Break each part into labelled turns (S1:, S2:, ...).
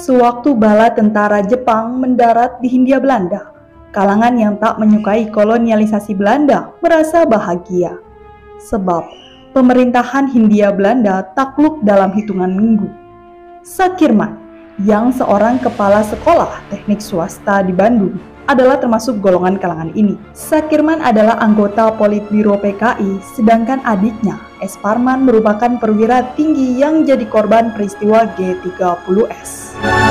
S1: sewaktu bala tentara Jepang mendarat di Hindia Belanda, kalangan yang tak menyukai kolonialisasi Belanda merasa bahagia. Sebab pemerintahan Hindia Belanda takluk dalam hitungan minggu. Sakirman, yang seorang kepala sekolah teknik swasta di Bandung, adalah termasuk golongan kalangan ini. Sakirman adalah anggota Politbiro PKI, sedangkan adiknya, S. Parman, merupakan perwira tinggi yang jadi korban peristiwa G30S.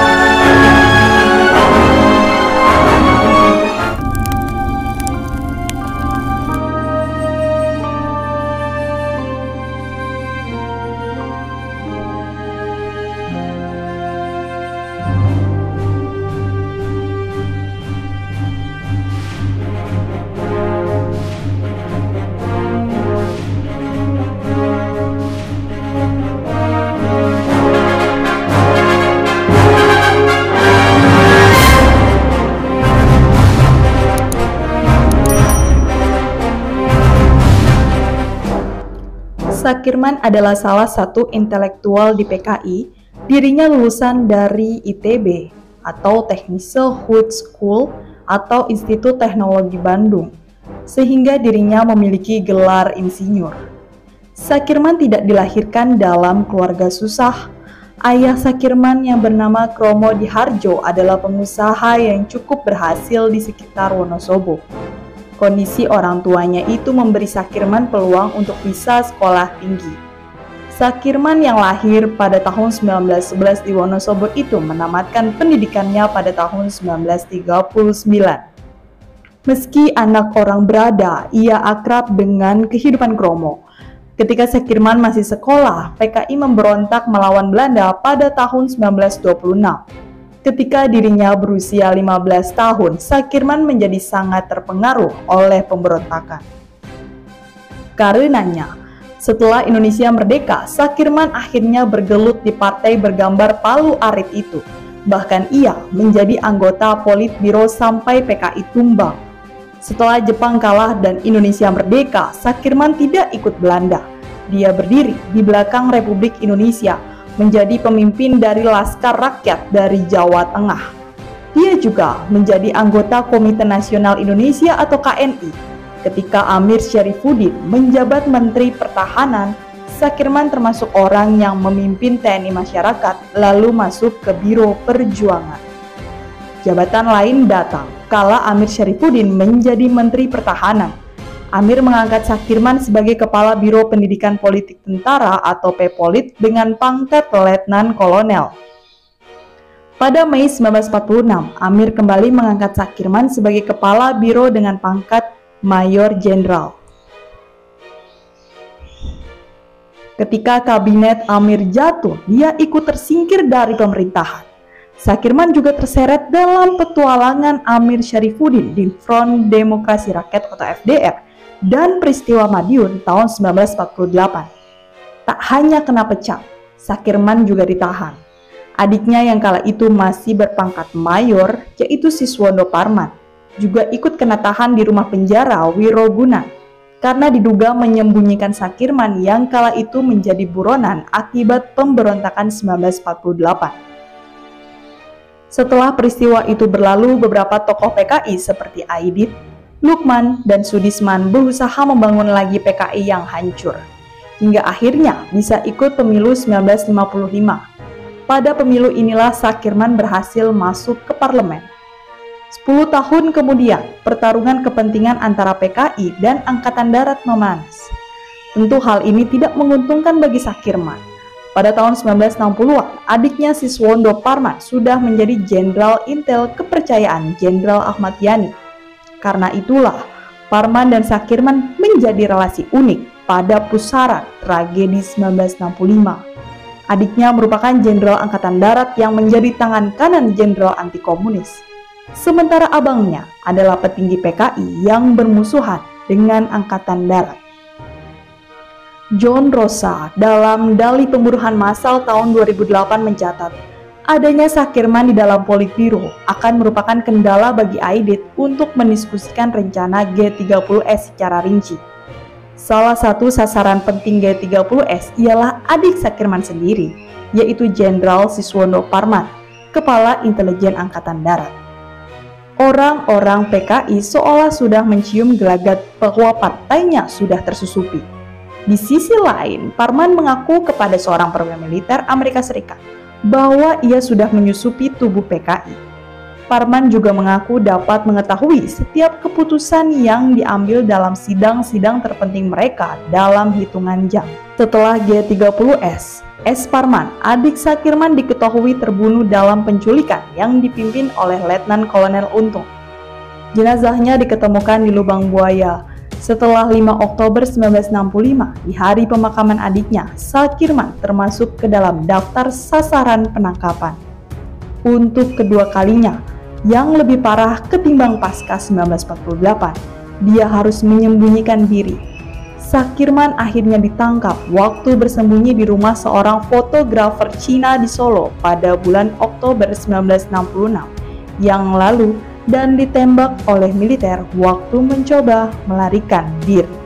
S1: Sakirman adalah salah satu intelektual di PKI. Dirinya lulusan dari ITB atau Technische Hochschule atau Institut Teknologi Bandung, sehingga dirinya memiliki gelar insinyur. Sakirman tidak dilahirkan dalam keluarga susah. Ayah Sakirman yang bernama Kromo Diharjo adalah pengusaha yang cukup berhasil di sekitar Wonosobo. Kondisi orang tuanya itu memberi Sakirman peluang untuk bisa sekolah tinggi. Sakirman yang lahir pada tahun 1911 di Wonosobo itu menamatkan pendidikannya pada tahun 1939. Meski anak orang berada, ia akrab dengan kehidupan Kromo. Ketika Sakirman masih sekolah, PKI memberontak melawan Belanda pada tahun 1926. Ketika dirinya berusia 15 tahun, Sakirman menjadi sangat terpengaruh oleh pemberontakan. Karenanya, setelah Indonesia merdeka, Sakirman akhirnya bergelut di partai bergambar Palu Arit itu. Bahkan ia menjadi anggota Politbiro sampai PKI tumbang. Setelah Jepang kalah dan Indonesia merdeka, Sakirman tidak ikut Belanda. Dia berdiri di belakang Republik Indonesia, menjadi pemimpin dari Laskar Rakyat dari Jawa Tengah. Dia juga menjadi anggota Komite Nasional Indonesia atau KNI. Ketika Amir Syarifuddin menjabat Menteri Pertahanan, Sakirman termasuk orang yang memimpin TNI Masyarakat lalu masuk ke Biro Perjuangan. Jabatan lain datang kala Amir Syarifuddin menjadi Menteri Pertahanan. Amir mengangkat Sakirman sebagai Kepala Biro Pendidikan Politik Tentara atau P-Polit dengan pangkat Letnan Kolonel. Pada Mei 1946, Amir kembali mengangkat Sakirman sebagai Kepala Biro dengan pangkat Mayor Jenderal. Ketika kabinet Amir jatuh, dia ikut tersingkir dari pemerintahan. Sakirman juga terseret dalam petualangan Amir Syarifuddin di Front Demokrasi Rakyat atau FDR dan peristiwa Madiun tahun 1948. Tak hanya kena pecat, Sakirman juga ditahan. Adiknya yang kala itu masih berpangkat mayor, yaitu Siswondo Parman, juga ikut kena tahan di rumah penjara Wirogunan karena diduga menyembunyikan Sakirman yang kala itu menjadi buronan akibat pemberontakan 1948. Setelah peristiwa itu berlalu, beberapa tokoh PKI seperti Aidit, Lukman, dan Sudisman berusaha membangun lagi PKI yang hancur, hingga akhirnya bisa ikut pemilu 1955. Pada pemilu inilah Sakirman berhasil masuk ke parlemen. 10 tahun kemudian, pertarungan kepentingan antara PKI dan Angkatan Darat memanas. Tentu hal ini tidak menguntungkan bagi Sakirman. Pada tahun 1960-an, adiknya Siswondo Parman sudah menjadi Jenderal Intel kepercayaan Jenderal Ahmad Yani. Karena itulah, Parman dan Sakirman menjadi relasi unik pada pusaran tragedi 1965. Adiknya merupakan Jenderal Angkatan Darat yang menjadi tangan kanan Jenderal anti komunis. Sementara abangnya adalah petinggi PKI yang bermusuhan dengan Angkatan Darat. John Rosa dalam Dalih Pembunuhan Massal tahun 2008 mencatat, adanya Sakirman di dalam Politbiro akan merupakan kendala bagi Aidit untuk mendiskusikan rencana G30S secara rinci. Salah satu sasaran penting G30S ialah adik Sakirman sendiri, yaitu Jenderal Siswondo Parman. Kepala Intelijen Angkatan Darat. Orang-orang PKI seolah sudah mencium gelagat bahwa partainya sudah tersusupi. Di sisi lain, Parman mengaku kepada seorang perwira militer Amerika Serikat bahwa ia sudah menyusupi tubuh PKI. Parman juga mengaku dapat mengetahui setiap keputusan yang diambil dalam sidang-sidang terpenting mereka dalam hitungan jam. Setelah G30S, S. Parman, adik Sakirman diketahui terbunuh dalam penculikan yang dipimpin oleh Letnan Kolonel Untung. Jenazahnya diketemukan di lubang buaya. Setelah 5 Oktober 1965, di hari pemakaman adiknya, Sakirman termasuk ke dalam daftar sasaran penangkapan. Untuk kedua kalinya, yang lebih parah ketimbang pasca 1948, dia harus menyembunyikan diri. Sakirman akhirnya ditangkap waktu bersembunyi di rumah seorang fotografer Cina di Solo pada bulan Oktober 1966 yang lalu dan ditembak oleh militer waktu mencoba melarikan diri.